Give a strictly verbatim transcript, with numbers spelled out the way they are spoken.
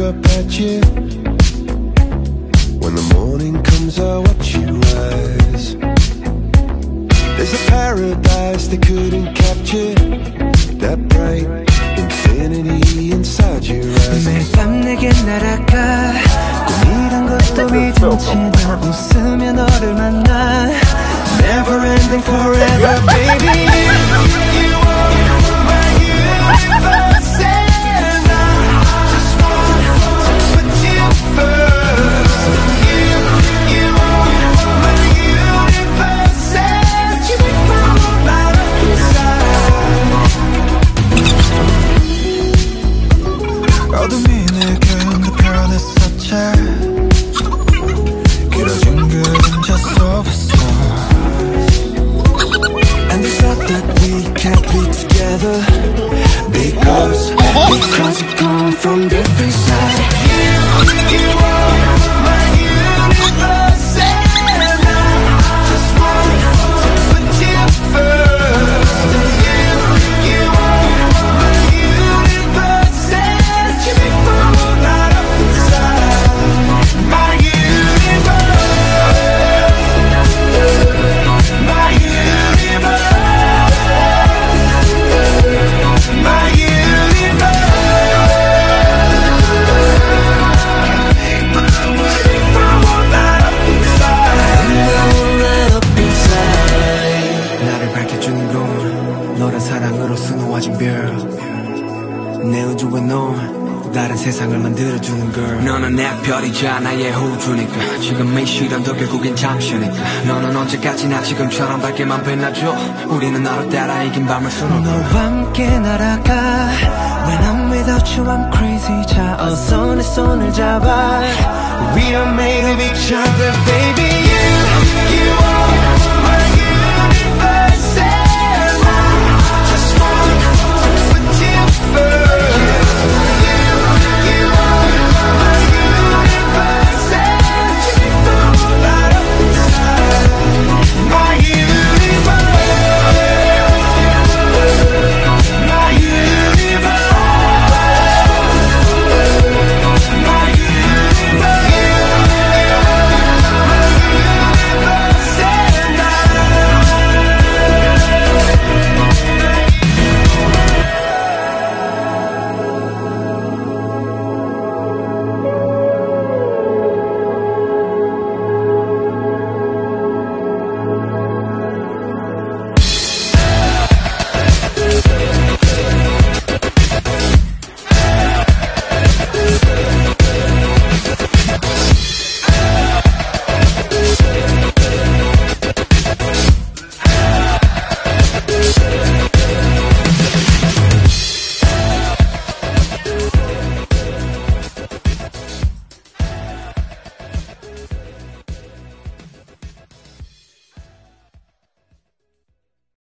up at you. When the morning comes, I watch you rise. There's a paradise they couldn't capture, that bright infinity inside your eyes. 매일 밤 내게 날아가 꿈이란 것도 믿음치 나 웃으며 너를 만나. Never ending forever baby. You are my universe and I just want to put you first. You, you are my universe and you make my world light up inside. 어둠이 내겐 그 편했었지. 길어진 그림자 속에서 And it's not that we can't be together because because we come from different sides. You, you are my universe and I just want to put you first. You, you are my universe and you make my world light up inside. My universe, my universe. 사랑으로 수놓아진 별 내 우주에 넌 다른 세상을 만들어주는 girl. 너는 내 별이자 나의 호주니까 지금 이 시련도 결국엔 잠시니까 너는 언제까지나 지금처럼 밝게만 빛나줘. 우리는 너를 따라 이긴 밤을 수놓아. 너와 함께 날아가 When I'm without you I'm crazy. 자 어서 내 손을 잡아 We are made of each other baby. You